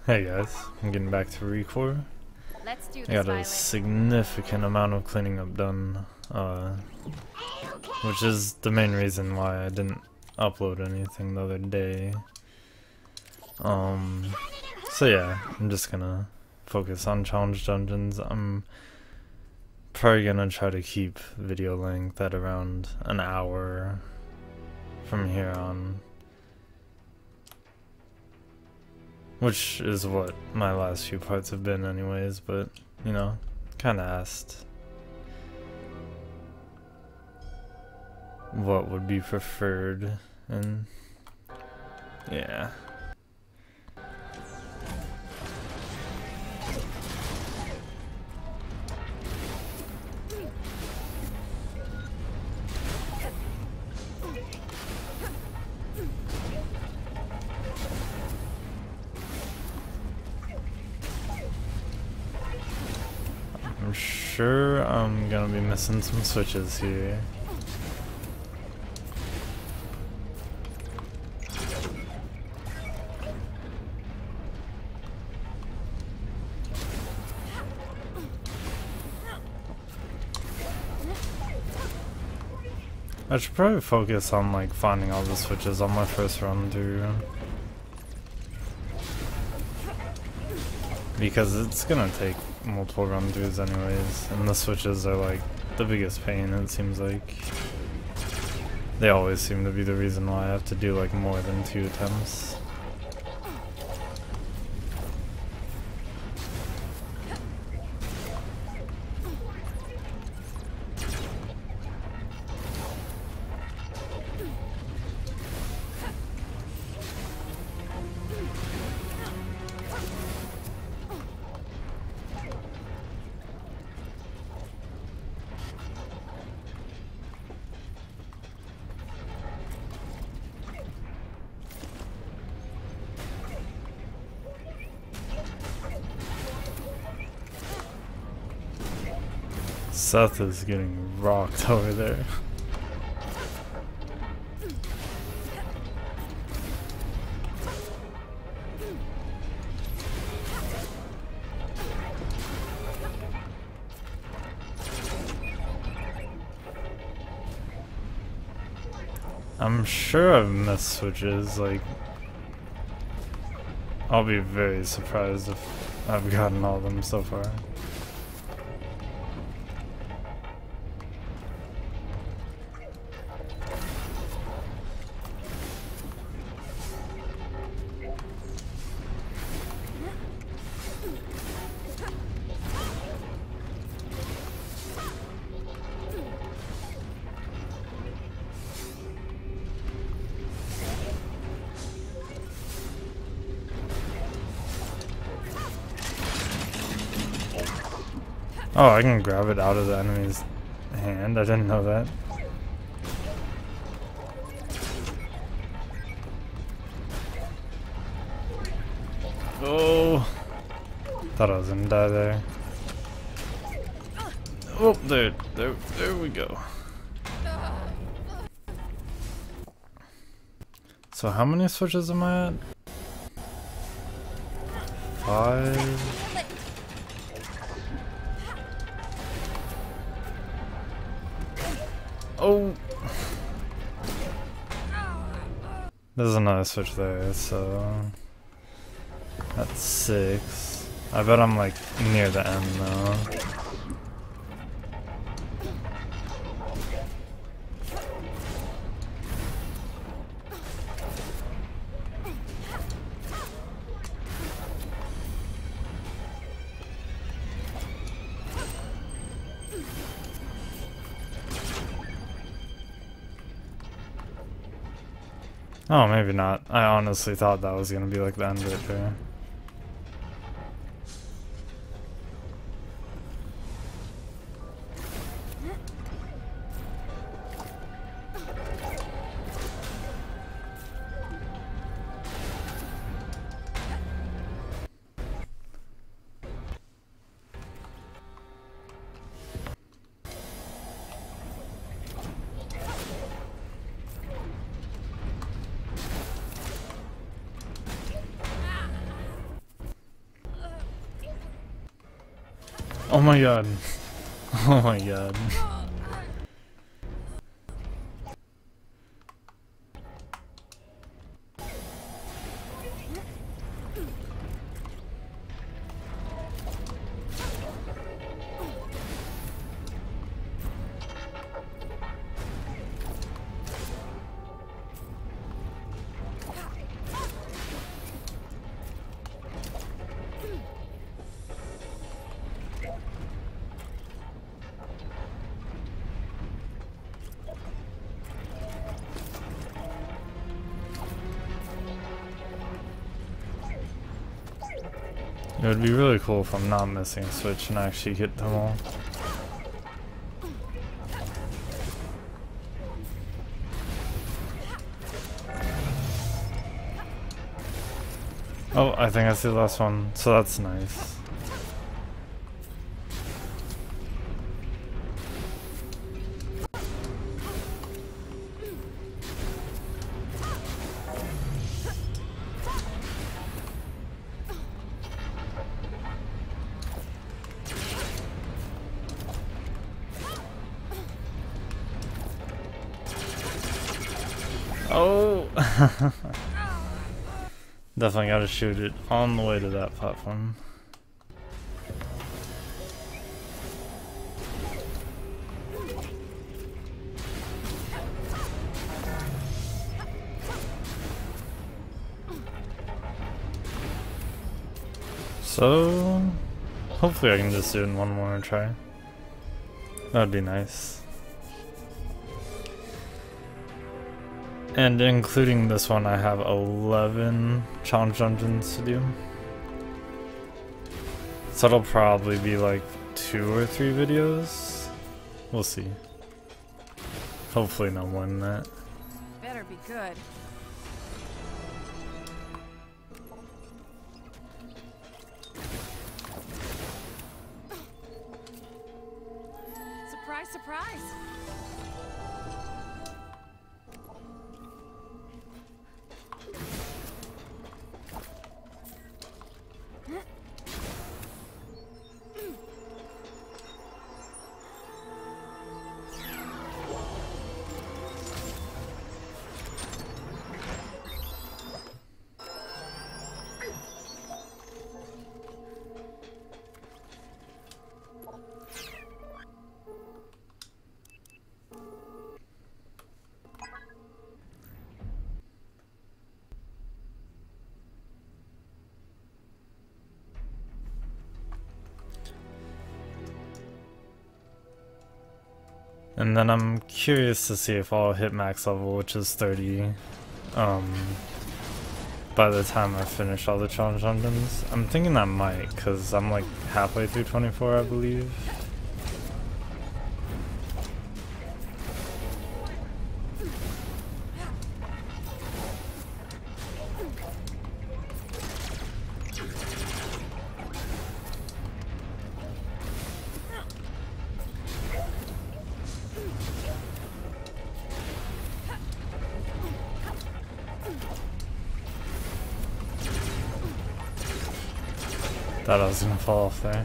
Hey guys, I'm getting back to Recore. Let's do I this, got a Violet. significant amount of cleaning up done, which is the main reason why I didn't upload anything the other day. So yeah, I'm just gonna focus on challenge dungeons. I'm probably gonna try to keep video length at around an hour from here on. Which is what my last few parts have been anyways, but, you know, kinda asked what would be preferred, and yeah. I'm sure I'm gonna be missing some switches here. I should probably focus on like finding all the switches on my first run through, because it's gonna take multiple run-throughs anyways, and the switches are like the biggest pain, it seems like. They always seem to be the reason why I have to do like more than 2 attempts. Seth is getting rocked over there. I'm sure I've missed switches, like, I'll be very surprised if I've gotten all of them so far. Oh, I can grab it out of the enemy's hand. I didn't know that. Oh, thought I was gonna die there. Oh, there we go. So how many switches am I at? 5. Oh! There's another switch there, so that's 6. I bet I'm like near the end now. Oh, maybe not. I honestly thought that was gonna be like the end right there. Oh my god. Oh my god. It would be really cool if I'm not missing a switch and actually hit them all. Oh, I think I see the last one, so that's nice. Oh! Definitely gotta shoot it on the way to that platform. So, hopefully I can just do it in one more try. That'd be nice. And including this one, I have 11 challenge dungeons to do. So it'll probably be like 2 or 3 videos. We'll see. Hopefully no more than that. Better be good. Surprise, surprise! And then I'm curious to see if I'll hit max level, which is 30, by the time I finish all the challenge dungeons. I'm thinking I might, because I'm like halfway through 24, I believe. Thought I was gonna fall off there.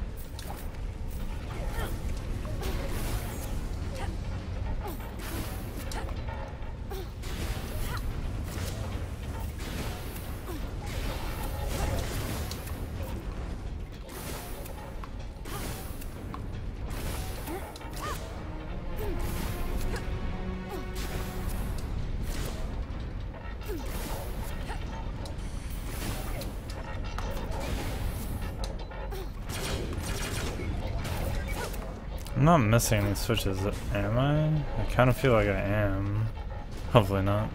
I'm not missing any switches, am I? I kind of feel like I am. Hopefully not.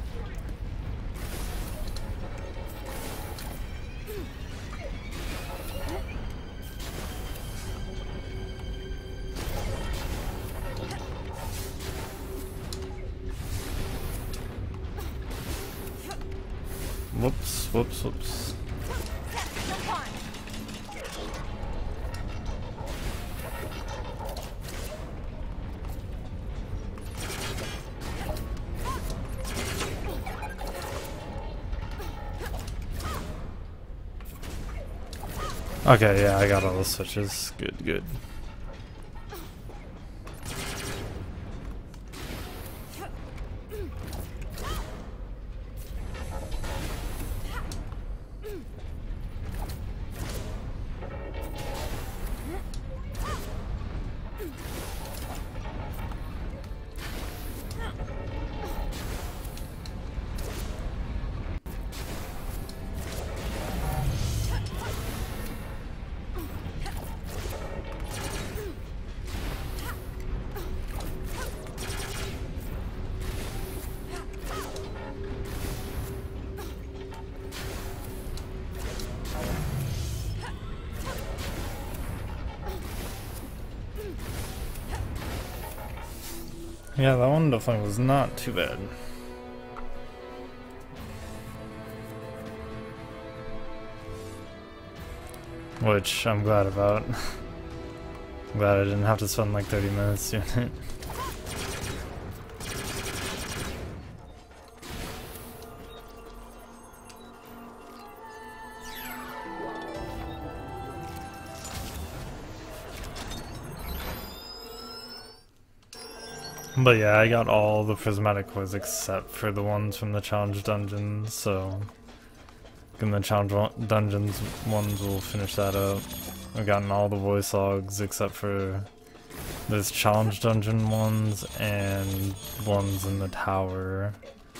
Whoops, whoops, whoops. Okay, yeah, I got all the switches. Good, good. Yeah, that one definitely was not too bad. Which I'm glad about. I'm glad I didn't have to spend like 30 minutes doing it. But yeah, I got all the prismatic cores except for the ones from the challenge dungeons, so in the challenge dungeons ones will finish that up. I've gotten all the voice logs except for those challenge dungeon ones and ones in the tower.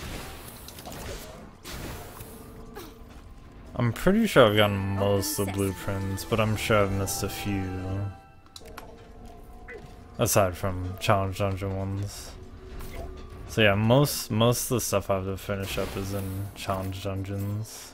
I'm pretty sure I've gotten most of the blueprints, but I'm sure I've missed a few. Aside from challenge dungeon ones. So yeah, most of the stuff I have to finish up is in challenge dungeons.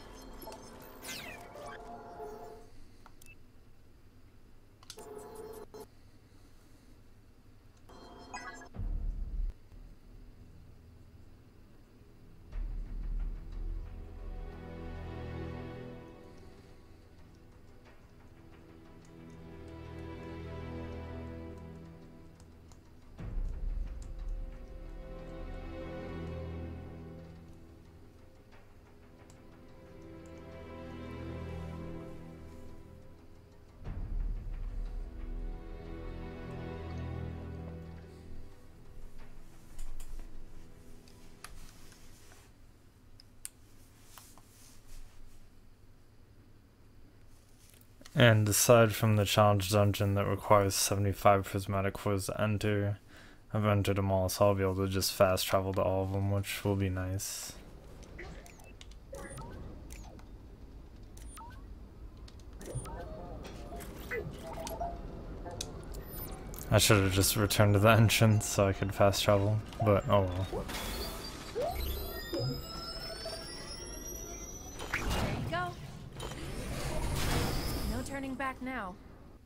And aside from the challenge dungeon that requires 75 prismatic cores to enter, I've entered them all, so I'll be able to just fast travel to all of them, which will be nice. I should have just returned to the entrance so I could fast travel, but oh well. There you go. No turning back now.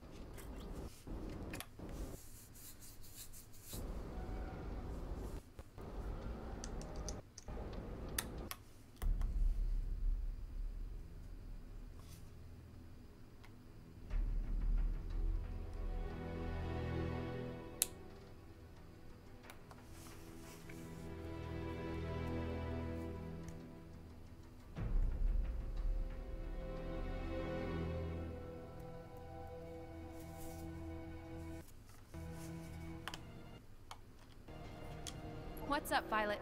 What's up, Violet?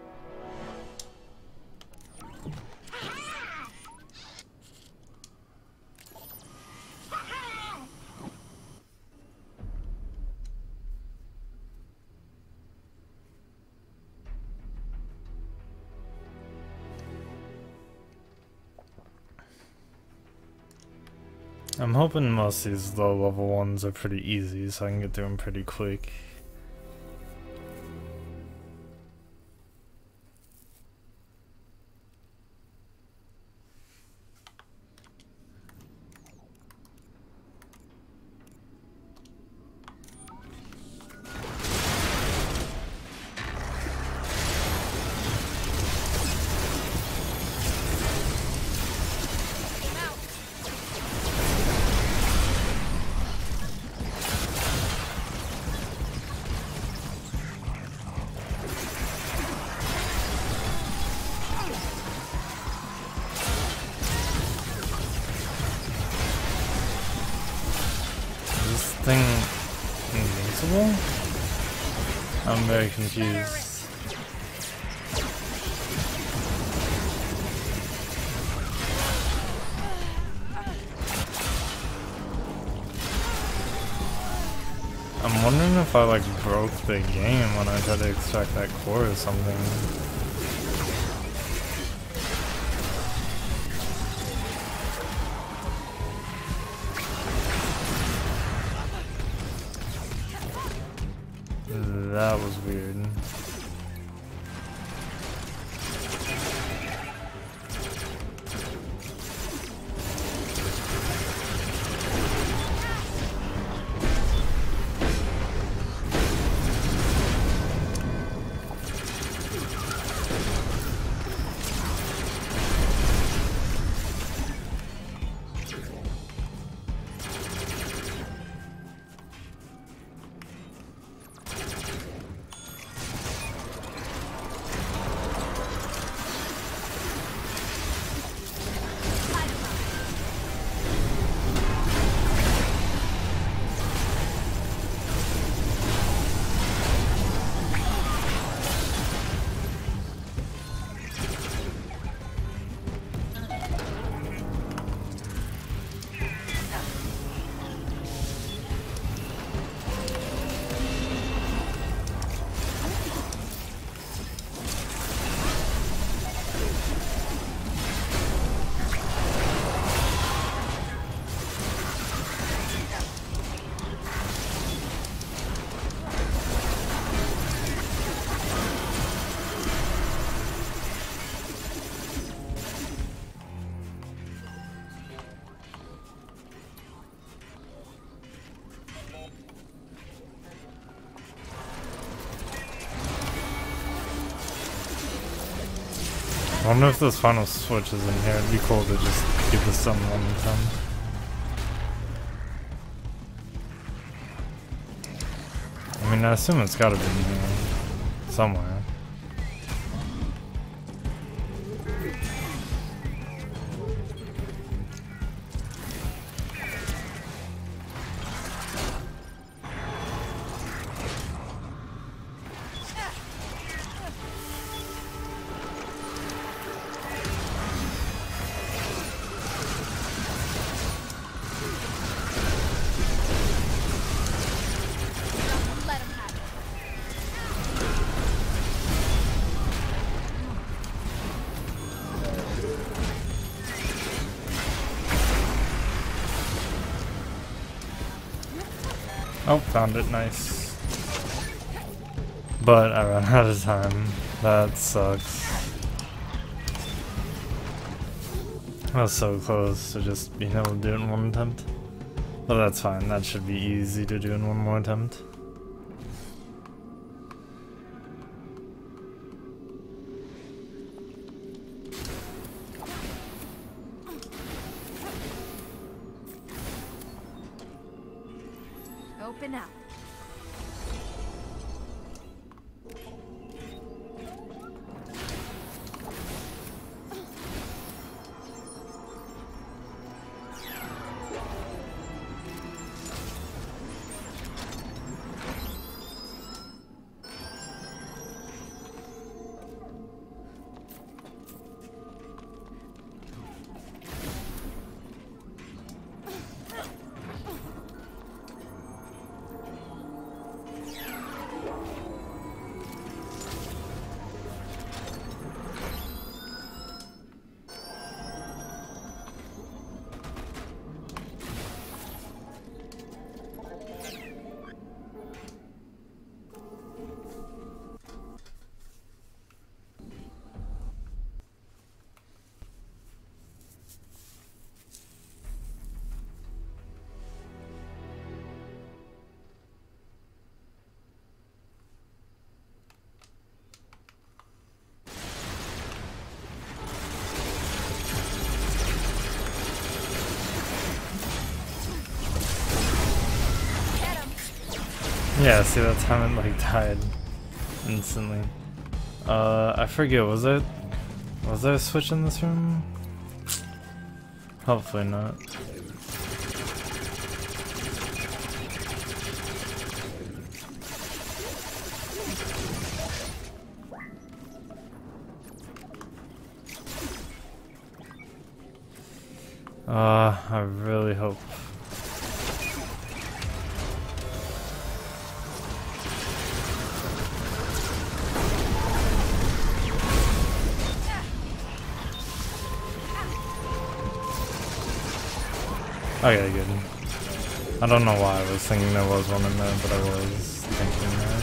I'm hoping most of these low level ones are pretty easy so I can get through them pretty quick. thing invincible? I'm very confused. I'm wondering if I like broke the game when I tried to extract that core or something. That was weird. I wonder if this final switch is in here. It'd be cool to just give the stun one time. I mean, I assume it's gotta be in here somewhere. Oh, found it, nice. But I ran out of time. That sucks. I was so close to just being able to do it in one attempt. But that's fine, that should be easy to do in one more attempt. Open up. Yeah, see, that time it like died instantly. I forget, was there a switch in this room? Hopefully not. I really hope. Okay, good. I don't know why I was thinking there was one in there, but I was thinking that.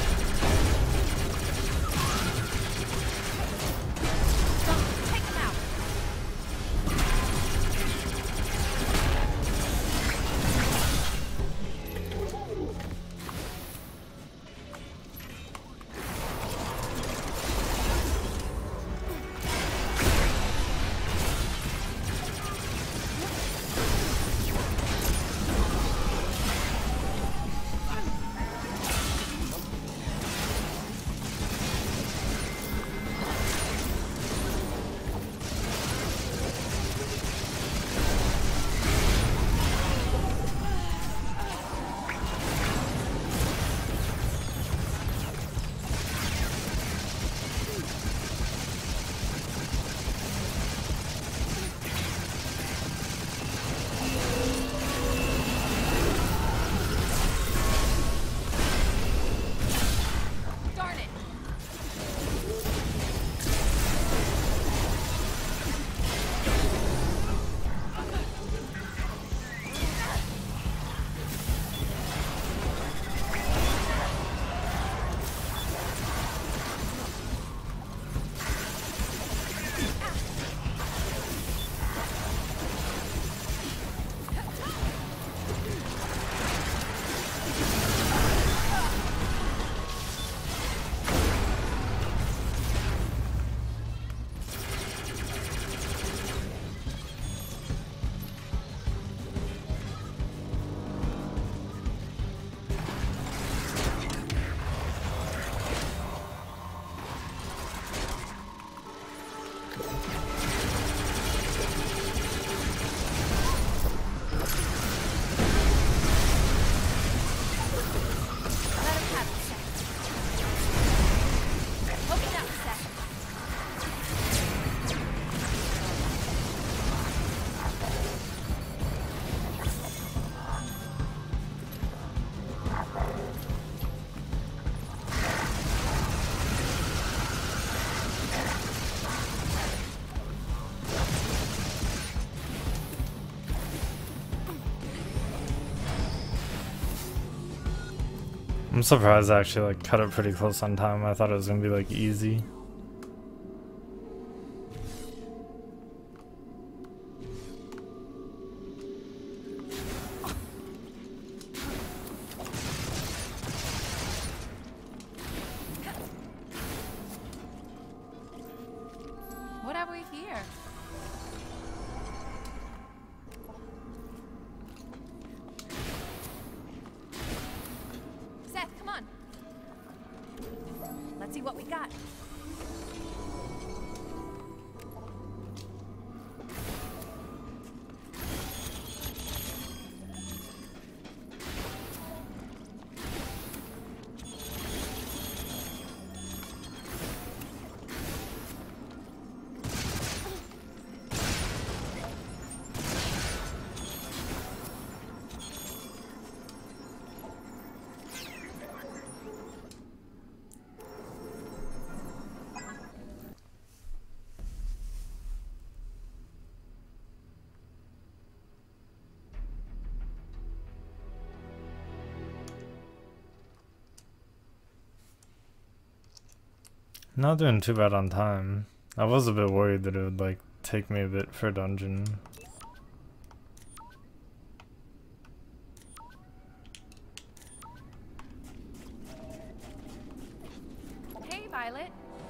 I'm surprised I actually like cut it pretty close on time. I thought it was gonna be like easy. What have we here? Seth, come on. Let's see what we got. Not doing too bad on time. I was a bit worried that it would like take me a bit for a dungeon. Hey, Violet.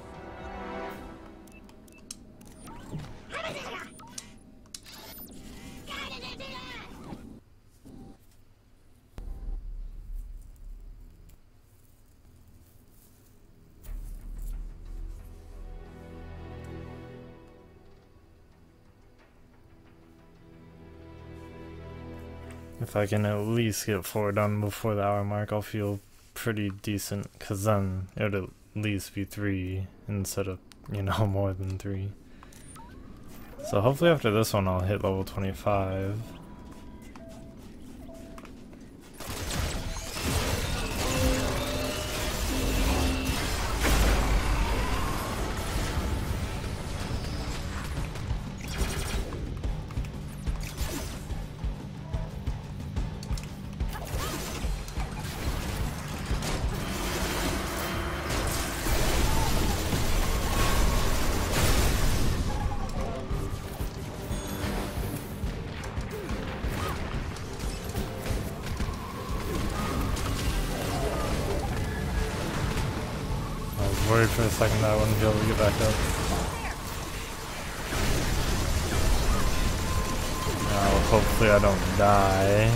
If I can at least get 4 done before the hour mark, I'll feel pretty decent, because then it would at least be 3 instead of, you know, more than 3. So hopefully after this one I'll hit level 25. Worried for a second that I wouldn't be able to get back up. Now, hopefully I don't die.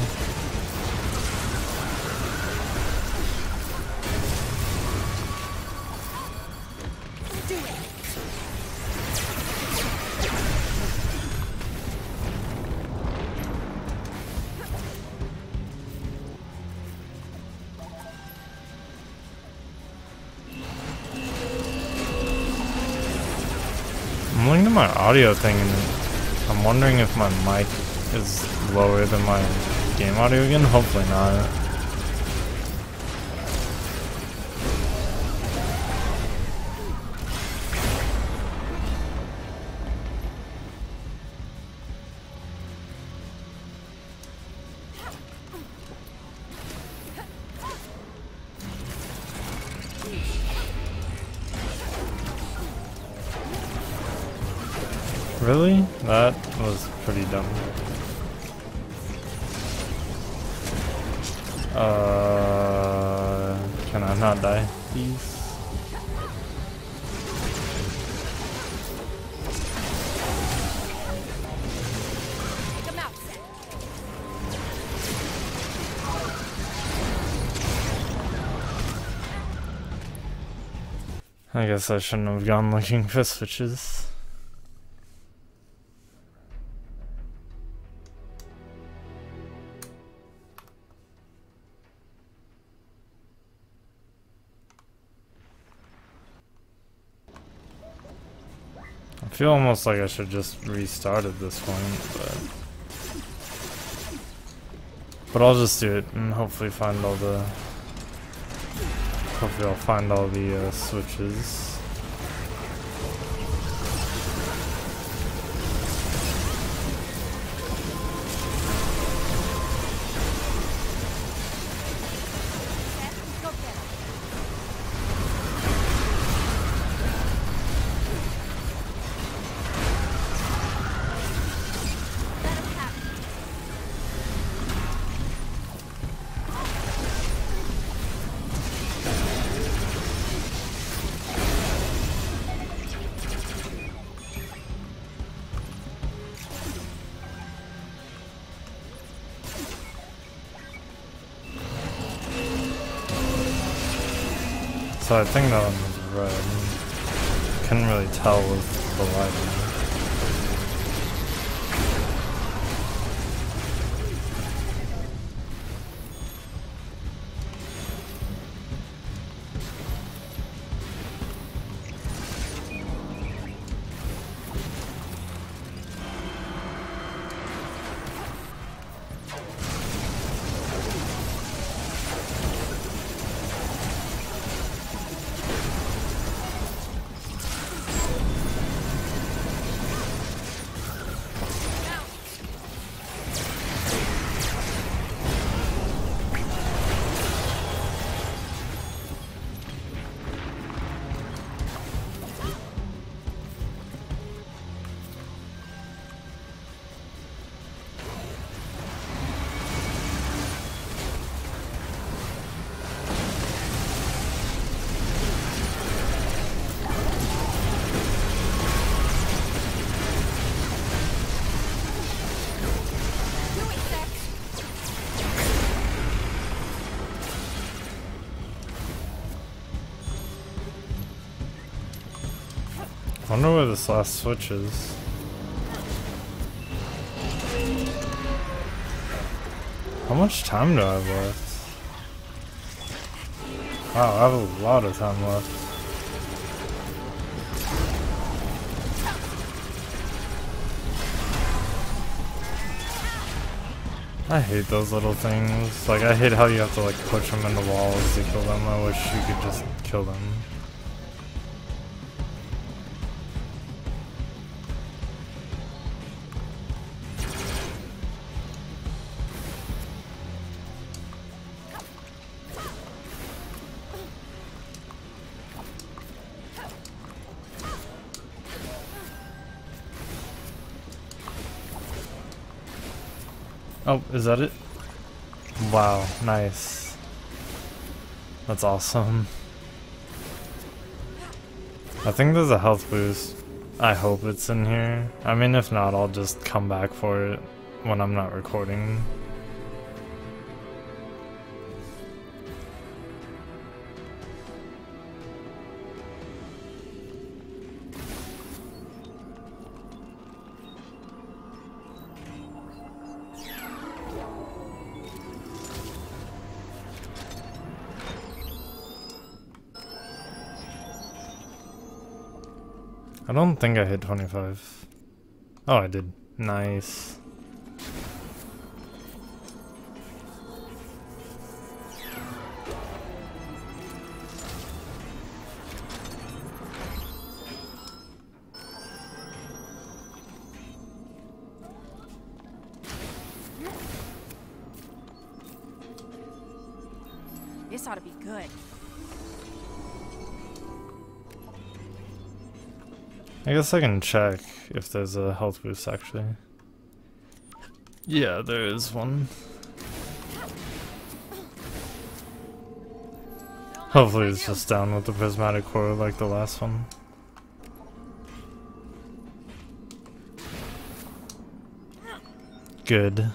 I'm looking at my audio thing and I'm wondering if my mic is lower than my game audio again. Hopefully not. Really? That was pretty dumb. Can I not die, please? I guess I shouldn't have gone looking for switches. I feel almost like I should just restart at this point, but I'll just do it and hopefully find all the. Hopefully I'll find all the switches. So I think that one was red. Couldn't really tell with the lighting. I wonder where this last switch is. How much time do I have left? Wow, I have a lot of time left. I hate those little things. Like, I hate how you have to like push them into walls to kill them. I wish you could just kill them. Oh, is that it? Wow, nice. That's awesome. I think there's a health boost. I hope it's in here. I mean, if not, I'll just come back for it when I'm not recording. I don't think I hit 25. Oh, I did. Nice. This ought to be good. I guess I can check if there's a health boost actually. Yeah, there is one. Hopefully it's just down with the prismatic core like the last one. Good.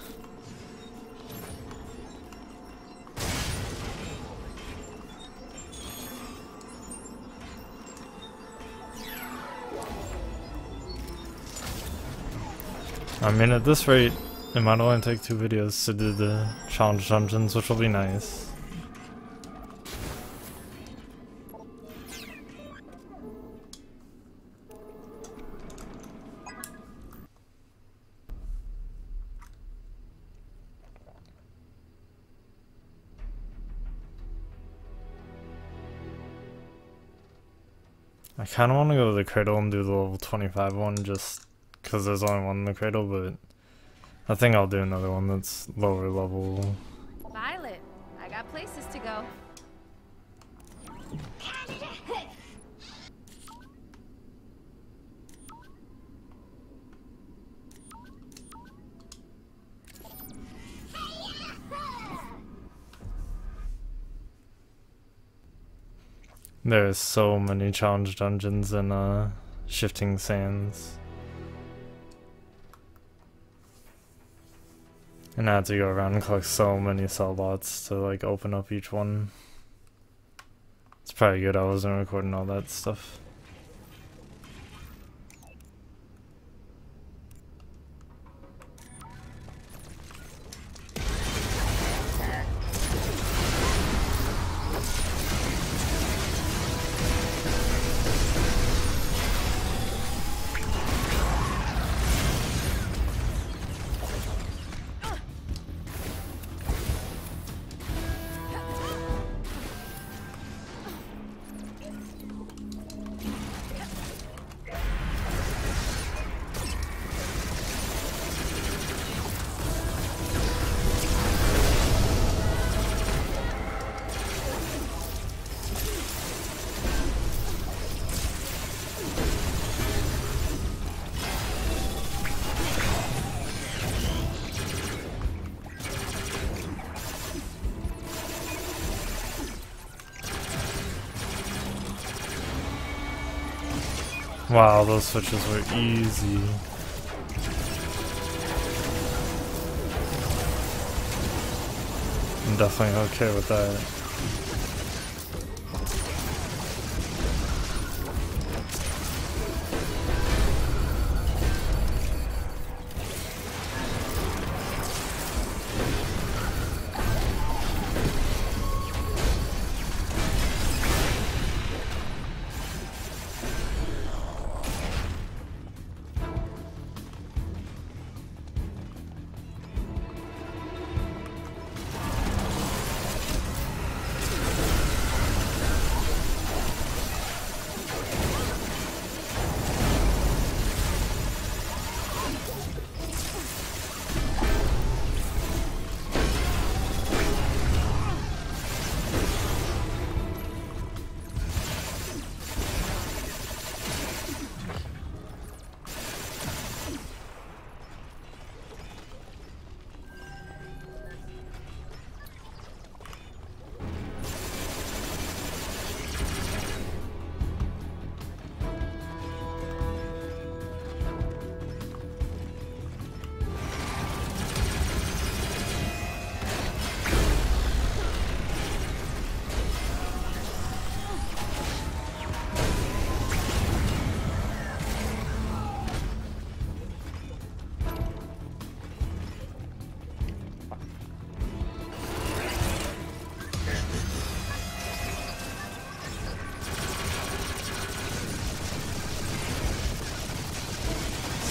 I mean, at this rate, it might only take 2 videos to do the challenge dungeons, which will be nice. I kind of want to go to the cradle and do the level 25 one just because there's only one in the cradle, but I think I'll do another one that's lower level. Violet, I got places to go. There's so many challenge dungeons in Shifting Sands. And I had to go around and collect so many cell bots to like open up each one. It's probably good I wasn't recording all that stuff. Wow, those switches were easy. I'm definitely okay with that.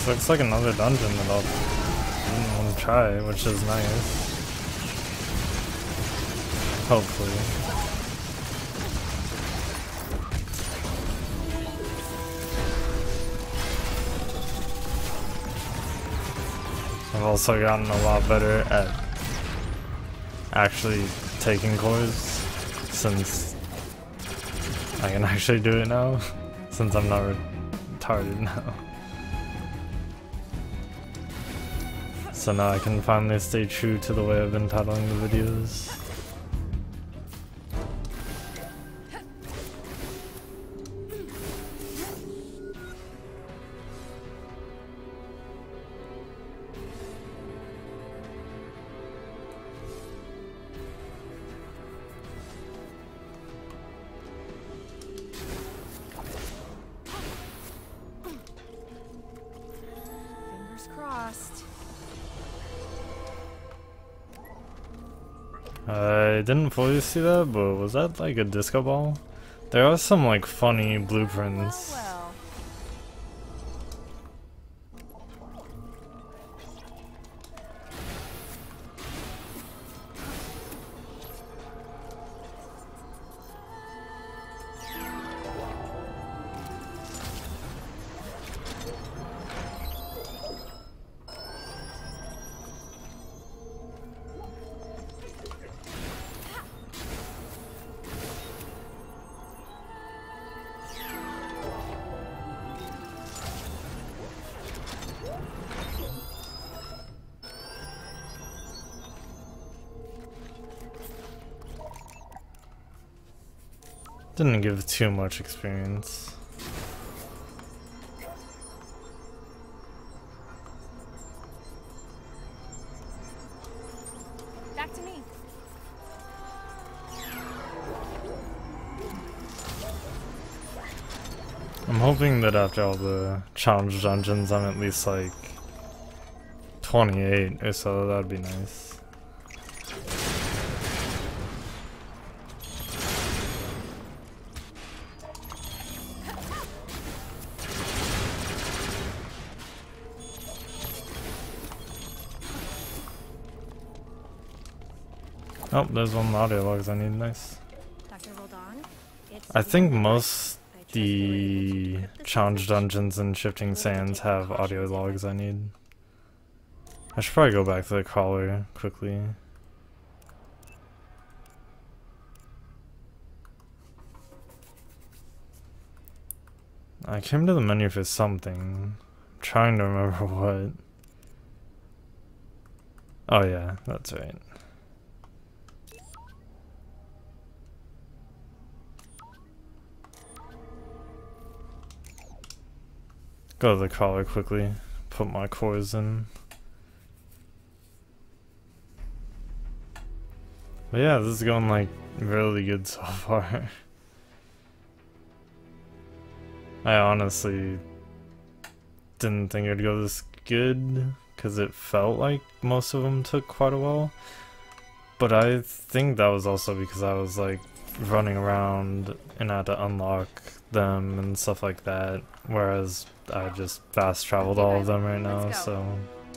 This looks like another dungeon that I'll want to try, which is nice. Hopefully. I've also gotten a lot better at actually taking cores since I can actually do it now, since I'm not retarded now. So now I can finally stay true to the way I've been titling the videos. Fingers crossed. I didn't fully see that, but was that like a disco ball? There are some like funny blueprints. Well, well. Didn't give too much experience. Back to me. I'm hoping that after all the challenge dungeons I'm at least like 28 or so. That'd be nice. Oh, there's one of the audio logs I need. Nice. Dr. Roldan, I think most the challenge dungeons in Shifting Sands have audio logs I need. I should probably go back to the crawler quickly. I came to the menu for something. I'm trying to remember what. Oh yeah, that's right. Go to the crawler quickly, put my cores in. But yeah, this is going like really good so far. I honestly didn't think it'd go this good, because it felt like most of them took quite a while. But I think that was also because I was like running around and had to unlock them and stuff like that, whereas I just fast traveled all of them right now, so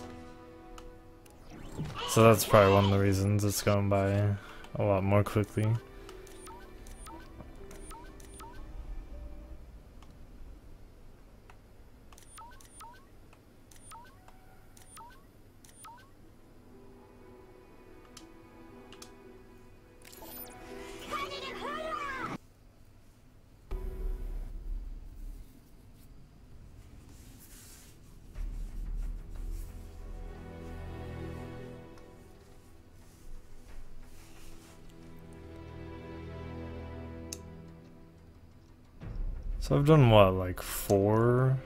that's probably one of the reasons it's going by a lot more quickly. So I've done what, like 4?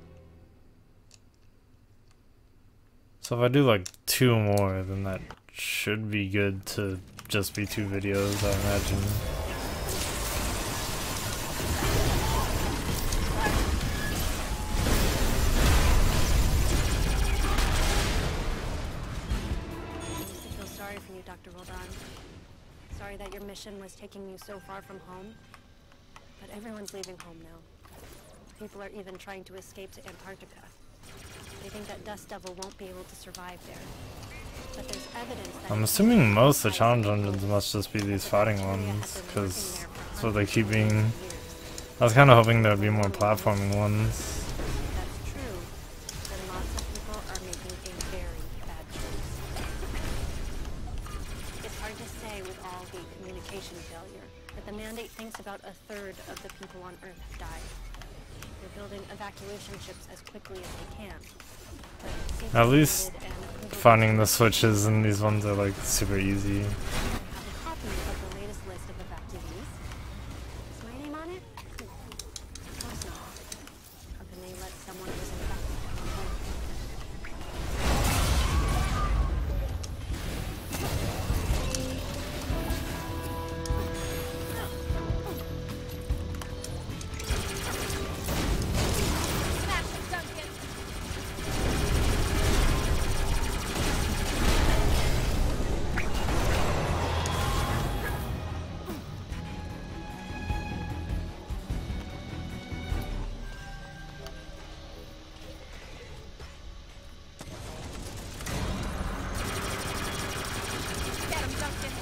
So if I do like 2 more, then that should be good to just be 2 videos, I imagine. I feel sorry for you, Dr. Roldan. Sorry that your mission was taking you so far from home. But everyone's leaving home now. People are even trying to escape to Antarctica. They think that Dust Devil won't be able to survive there. But there's evidence that I'm assuming most of the challenge dungeons must just be these fighting ones, because that's what they keep being. I was kind of hoping there would be more platforming ones. That's true, then lots of people are making a very bad choice. It's hard to say with all the communication failure, but the Mandate thinks about a third of the people on Earth have died. They're building evacuation ships as quickly as they can. But At least finding the switches in these ones are like super easy. I have a copy of the latest list of evacuees. Is my name on it? Of course not. How can they let someone who's infected come home? Smash it, Duncan! Get him, Duncan!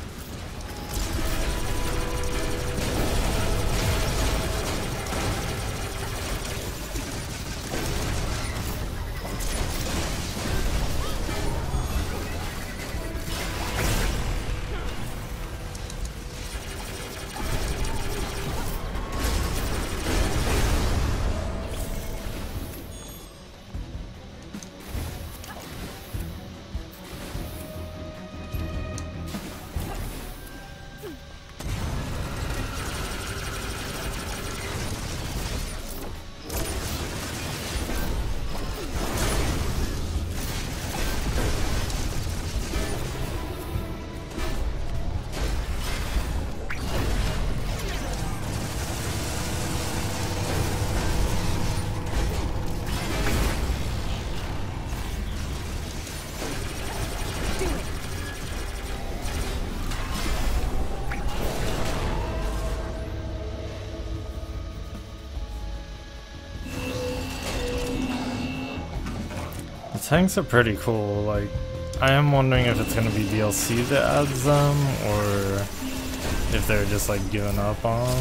The tanks are pretty cool. Like, I am wondering if it's gonna be DLC that adds them, or if they're just like giving up on.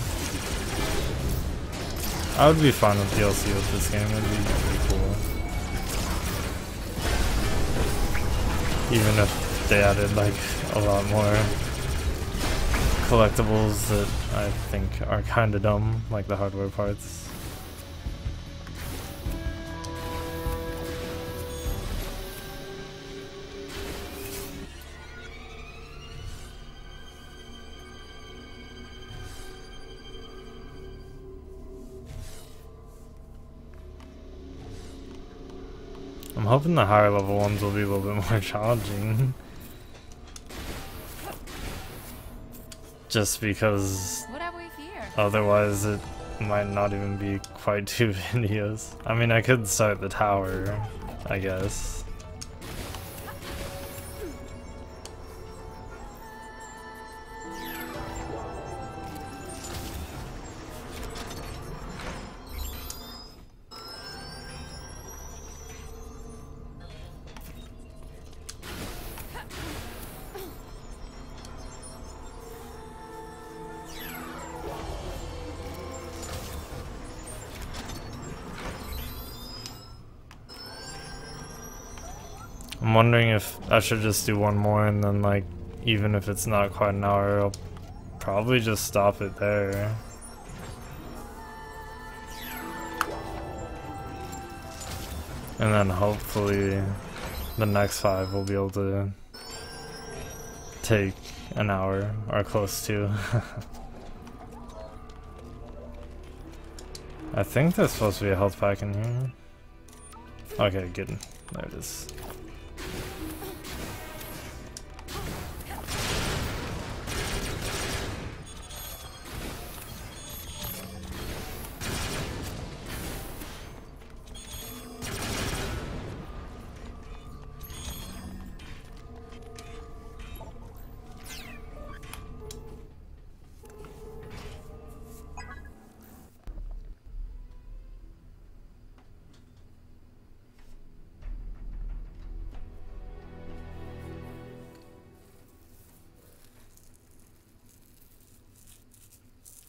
I would be fine with DLC with this game. It'd be pretty cool. Even if they added like a lot more collectibles that I think are kind of dumb, like the hardware parts. I'm hoping the higher level ones will be a little bit more challenging. Just because What have we here? otherwise it might not even be quite 2 videos. I mean, I could start the tower, I guess. I'm wondering if I should just do one more and then, like, even if it's not quite an hour, I'll probably just stop it there. And then hopefully the next 5 will be able to take an hour or close to. I think there's supposed to be a health pack in here. Okay, good. There it is.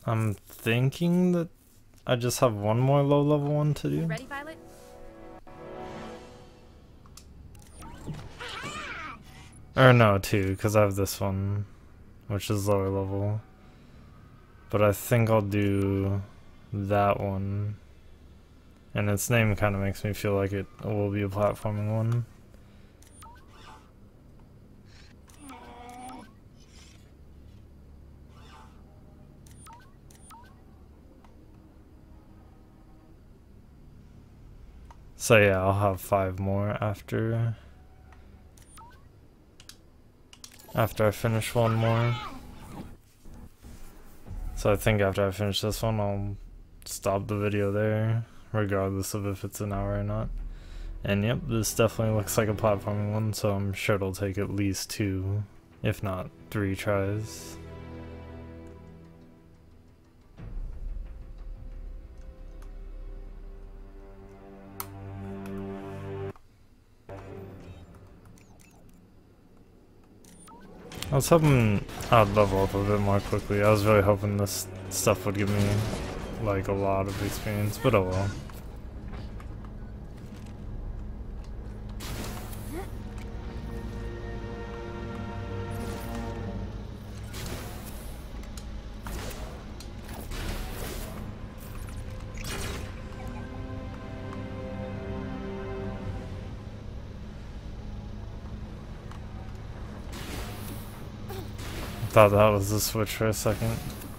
I'm thinking that I just have one more low level one to You do. ready, Violet? Or no, two, because I have this one, which is lower level. But I think I'll do that one. And its name kind of makes me feel like it will be a platforming one. So yeah, I'll have 5 more after I finish one more. So I think after I finish this one, I'll stop the video there, regardless of if it's an hour or not. And yep, this definitely looks like a platforming one, so I'm sure it'll take at least 2, if not 3 tries. I was hoping I'd level up a bit more quickly. I was really hoping this stuff would give me like a lot of experience, but oh well. Thought that was the switch for a second.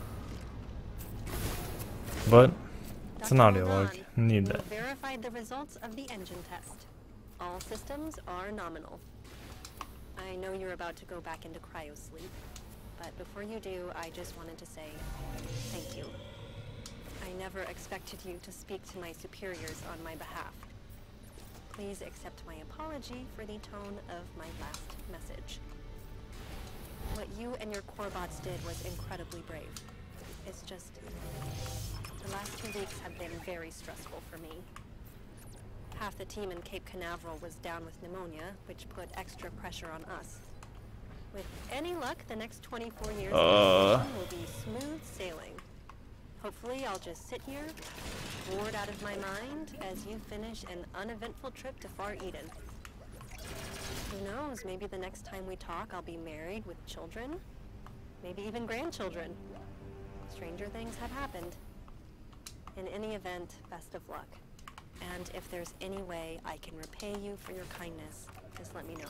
But it's an audio log. Need that. Verified the results of the engine test. All systems are nominal. I know you're about to go back into cryosleep, but before you do, I just wanted to say thank you. I never expected you to speak to my superiors on my behalf. Please accept my apology for the tone of my last message. What you and your core bots did was incredibly brave. It's just, the last 2 weeks have been very stressful for me. Half the team in Cape Canaveral was down with pneumonia, which put extra pressure on us. With any luck, the next 24 years will be smooth sailing. Hopefully I'll just sit here, bored out of my mind, as you finish an uneventful trip to Far Eden. Who knows, maybe the next time we talk I'll be married with children, maybe even grandchildren. Stranger things have happened. In any event, best of luck. And if there's any way I can repay you for your kindness, just let me know.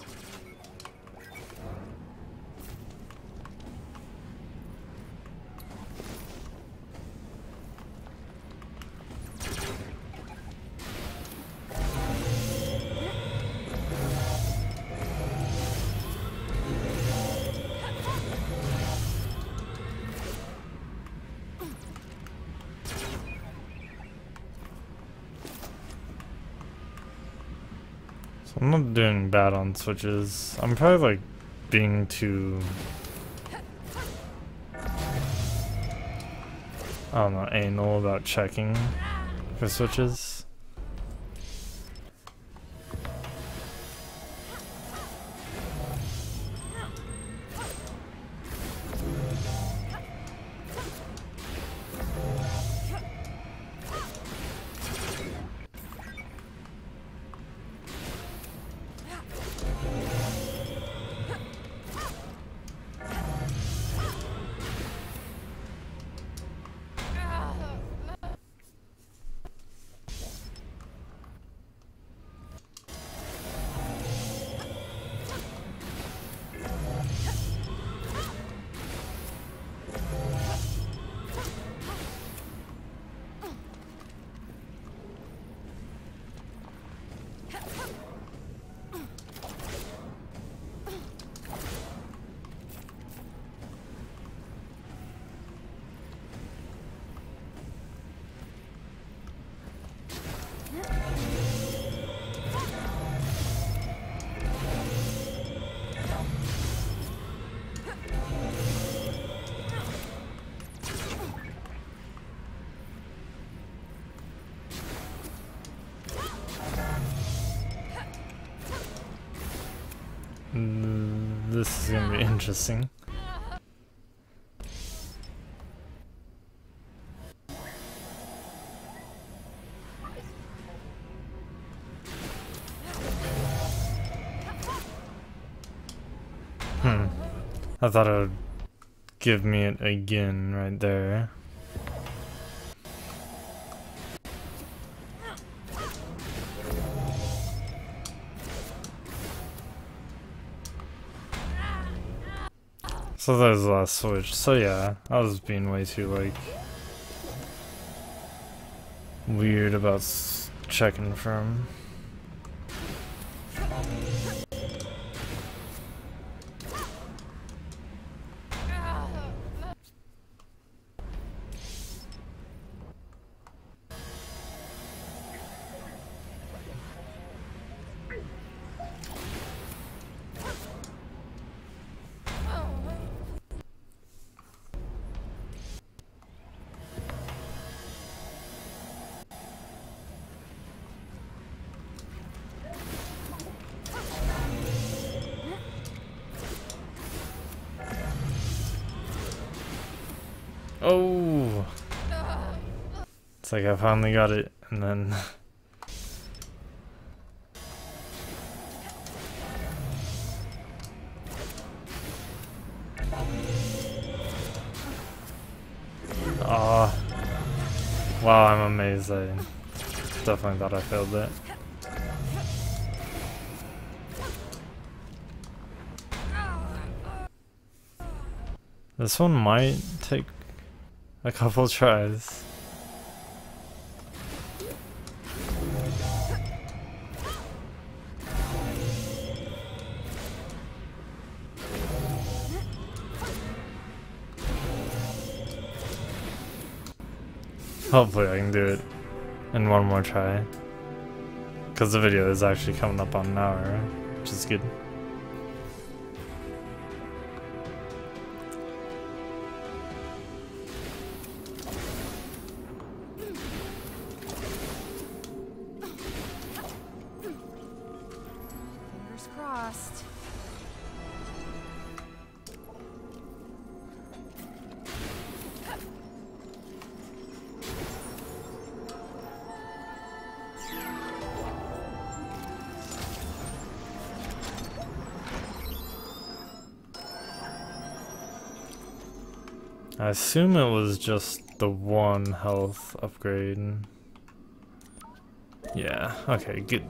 I'm not doing bad on switches. I'm probably like being too, I don't know, anal about checking for switches. This is gonna be interesting. I thought it would give me it again right there. So there's the last switch. So yeah, I was being way too like weird about checking for him. Oh! It's like I finally got it, and then... Oh. Wow, I'm amazed. I definitely thought I failed that. This one might take a couple tries. Hopefully I can do it in one more try. Because the video is actually coming up on an hour, which is good. Fingers crossed. I assume it was just the one health upgrade. Yeah, okay, good.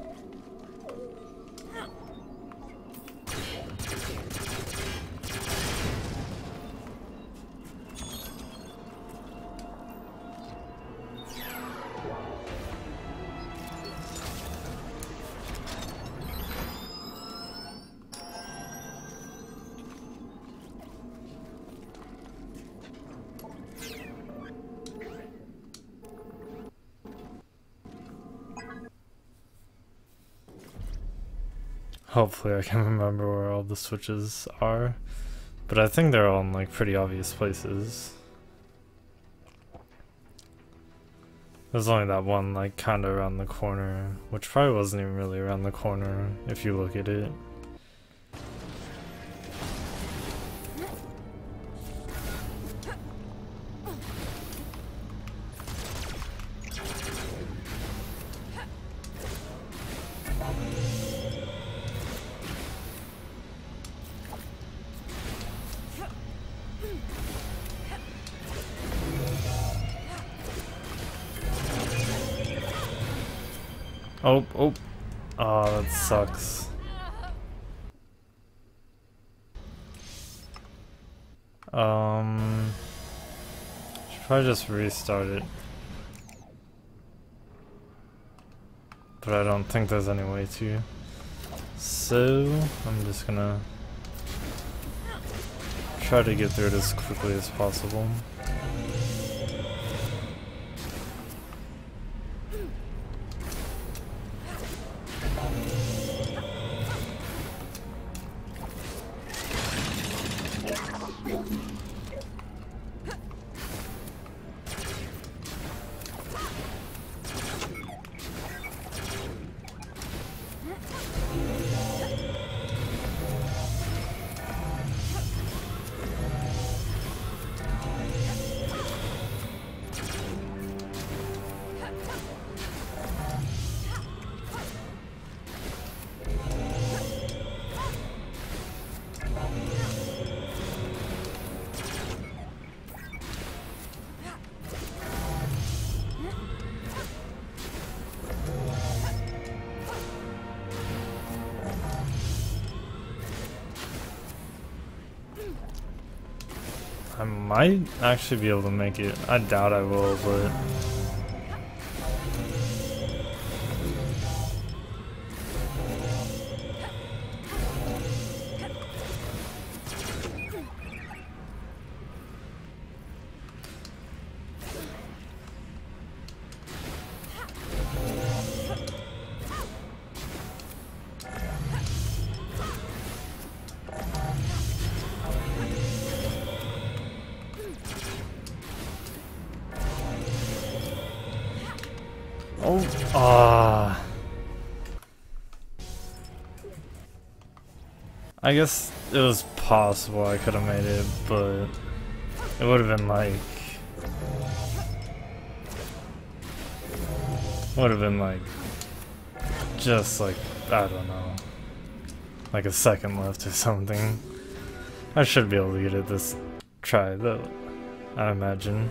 Hopefully I can remember where all the switches are, but I think they're all in like pretty obvious places. There's only that one like kinda around the corner, which probably wasn't even really around the corner if you look at it. Oh, that sucks. Should probably just restart it. But I don't think there's any way to. So, I'm just gonna try to get through it as quickly as possible. I might actually be able to make it. I doubt I will, but... Oh, I guess it was possible I could have made it, but it would have been like... just like, I don't know, like a second left or something. I should be able to get it this try though, I imagine.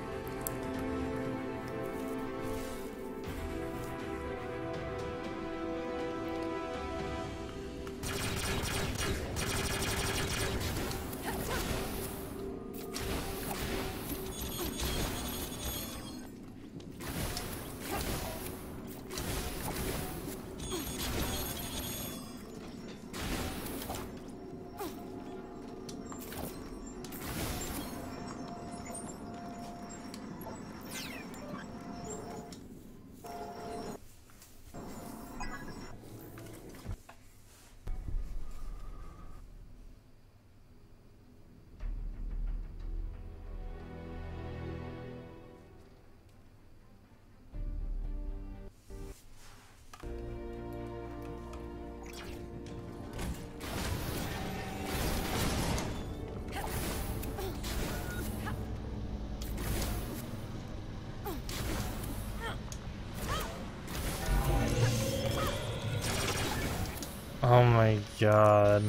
Oh my god.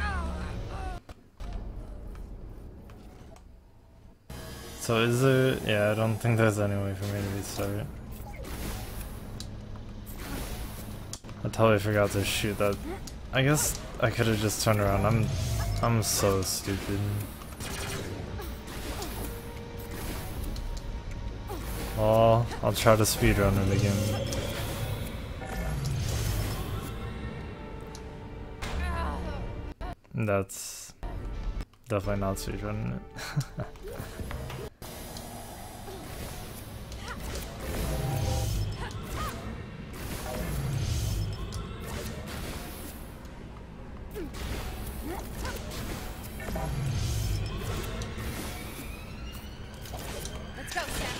So is there... yeah, I don't think there's any way for me to restart. I totally forgot to shoot that. I guess I could have just turned around. I'm so stupid. Well, I'll try to speedrun it again. That's definitely not speedrunning it. Let's go, Sam.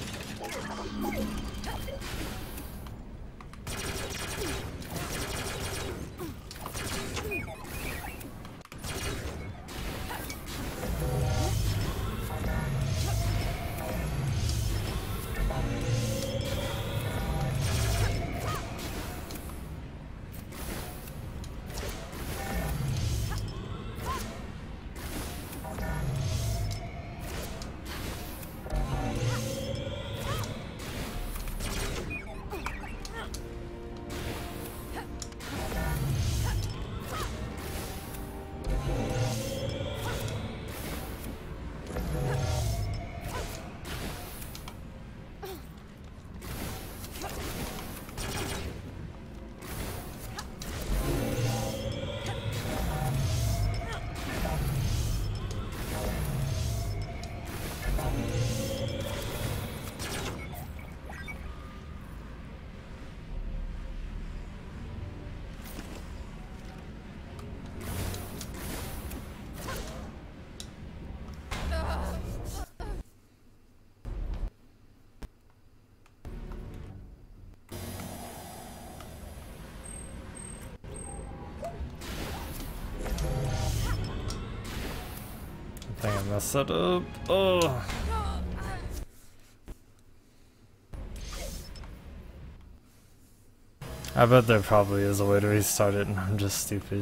I think I messed that up. Oh. I bet there probably is a way to restart it and I'm just stupid.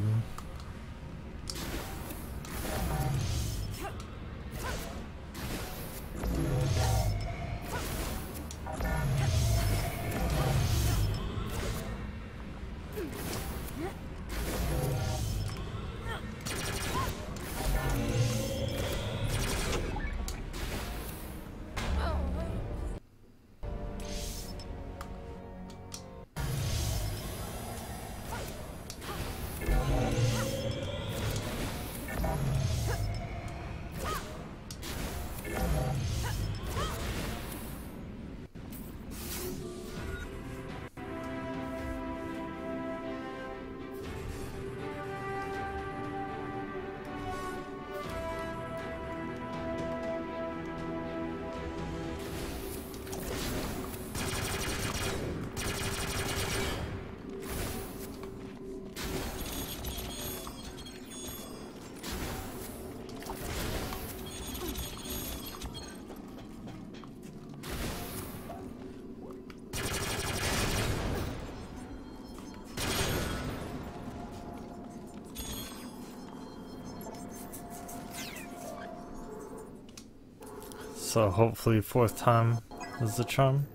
So hopefully fourth time is the charm.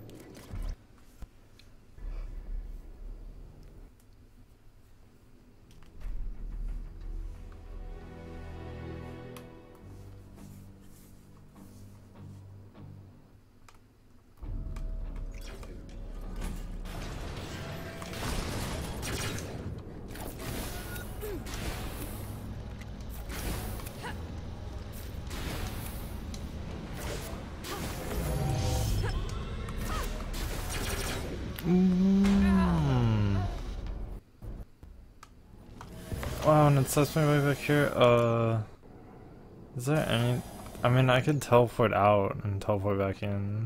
Wow, and it sets me way back here. Is there any... I mean, I could teleport out and teleport back in.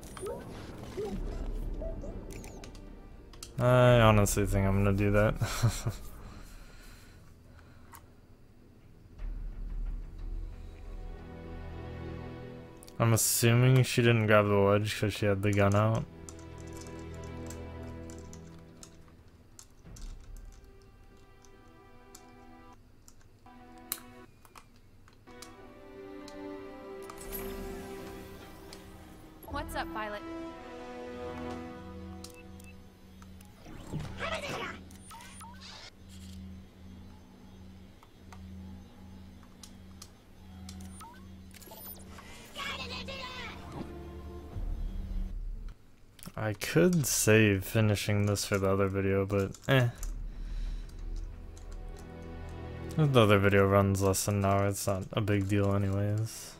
I honestly think I'm gonna do that. I'm assuming she didn't grab the wedge because she had the gun out. What's up, Violet? I could save finishing this for the other video, but eh. If the other video runs less than an hour, it's not a big deal anyways.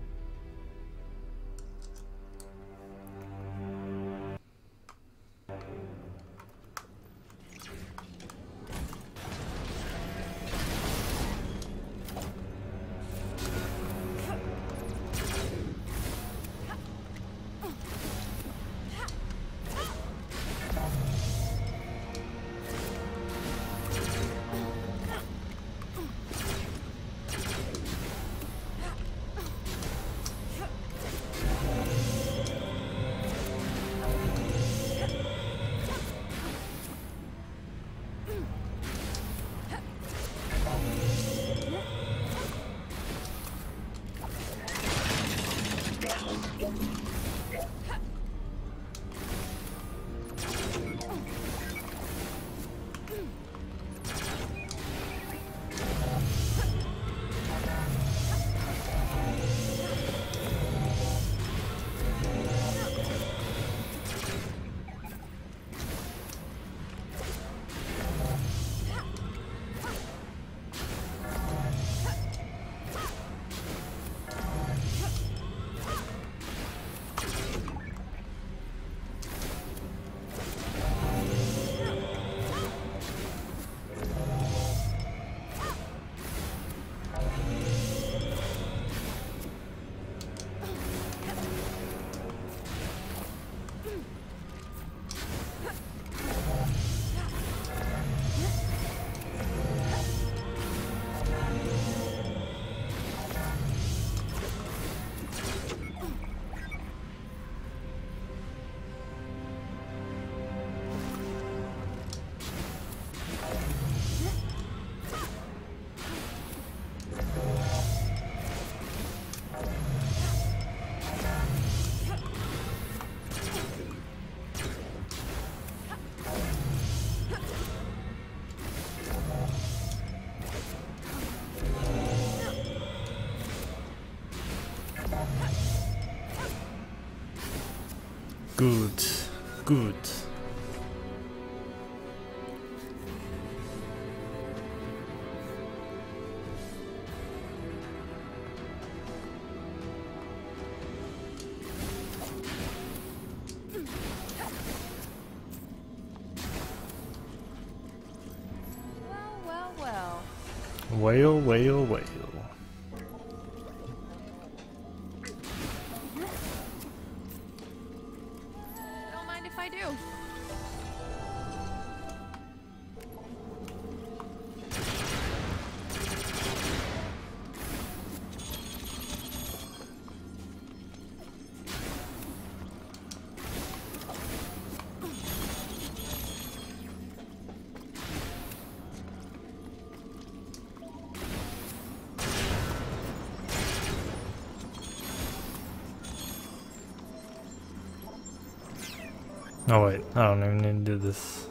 Good, good. Well. Whale, whale, whale. Don't mind if I do. Oh wait, I don't even need to do this.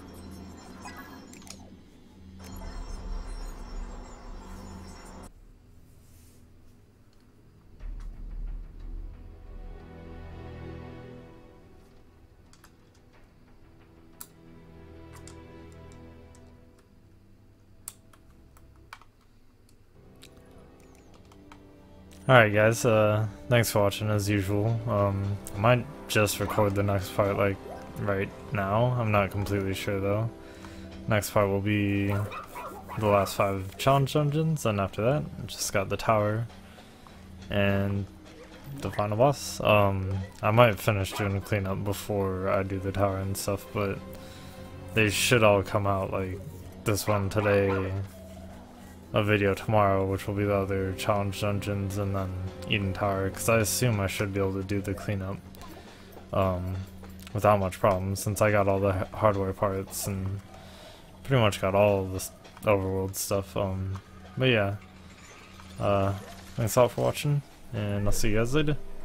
Alright guys, thanks for watching as usual. I might just record the next part like right now. I'm not completely sure though. Next part will be the last 5 challenge dungeons, and after that, just got the tower and the final boss. I might finish doing the cleanup before I do the tower and stuff, but they should all come out, like this one today, a video tomorrow, which will be the other challenge dungeons, and then Eden Tower, because I assume I should be able to do the cleanup without much problem, since I got all the hardware parts and pretty much got all of this overworld stuff. But yeah, thanks a lot for watching, and I'll see you guys later.